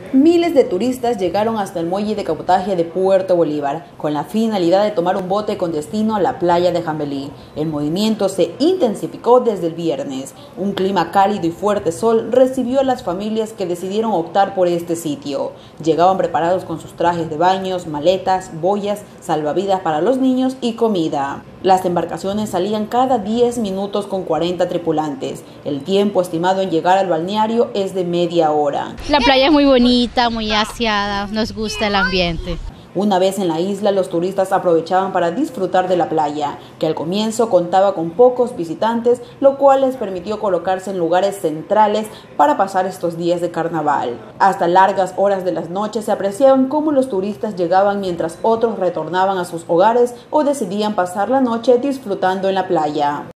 Miles de turistas llegaron hasta el muelle de cabotaje de Puerto Bolívar con la finalidad de tomar un bote con destino a la playa de Jambelí. El movimiento se intensificó desde el viernes. Un clima cálido y fuerte sol recibió a las familias que decidieron optar por este sitio. Llegaban preparados con sus trajes de baños, maletas, boyas, salvavidas para los niños y comida. Las embarcaciones salían cada 10 minutos con 40 tripulantes. El tiempo estimado en llegar al balneario es de media hora. La playa es muy bonita, muy aseada, nos gusta el ambiente. Una vez en la isla, los turistas aprovechaban para disfrutar de la playa, que al comienzo contaba con pocos visitantes, lo cual les permitió colocarse en lugares centrales para pasar estos días de carnaval. Hasta largas horas de las noches se apreciaban cómo los turistas llegaban mientras otros retornaban a sus hogares o decidían pasar la noche disfrutando en la playa.